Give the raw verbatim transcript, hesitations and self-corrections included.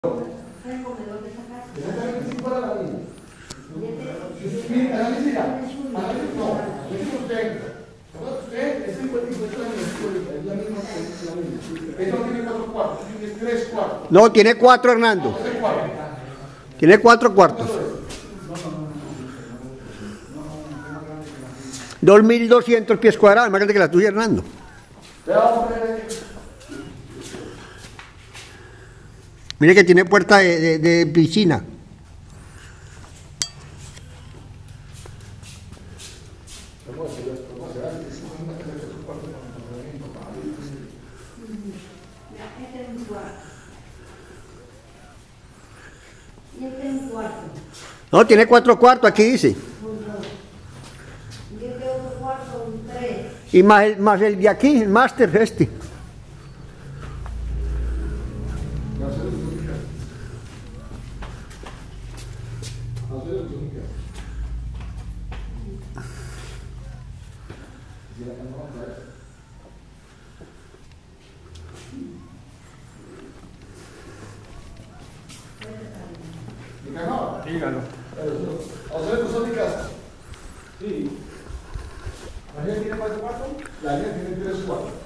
Exactamente para la línea. Mira, análisis ya. Análisis no. Análisis usted. Usted es cincuenta y cinco es la misma. Es la misma. Esto no tiene cuatro cuartos, tiene tres cuartos. No, tiene cuatro, Hernando. Tiene cuatro cuartos. dos mil doscientos pies cuadrados, más grande que la tuya, Hernando. Mire que tiene puerta de, de, de piscina. No, tiene cuatro cuartos, aquí dice. Y más el, más el de aquí, el máster este. Dígalo. ¿A ustedes no son de casa? Sí. ¿La gente tiene cuatro cuartos? La gente tiene tres cuartos.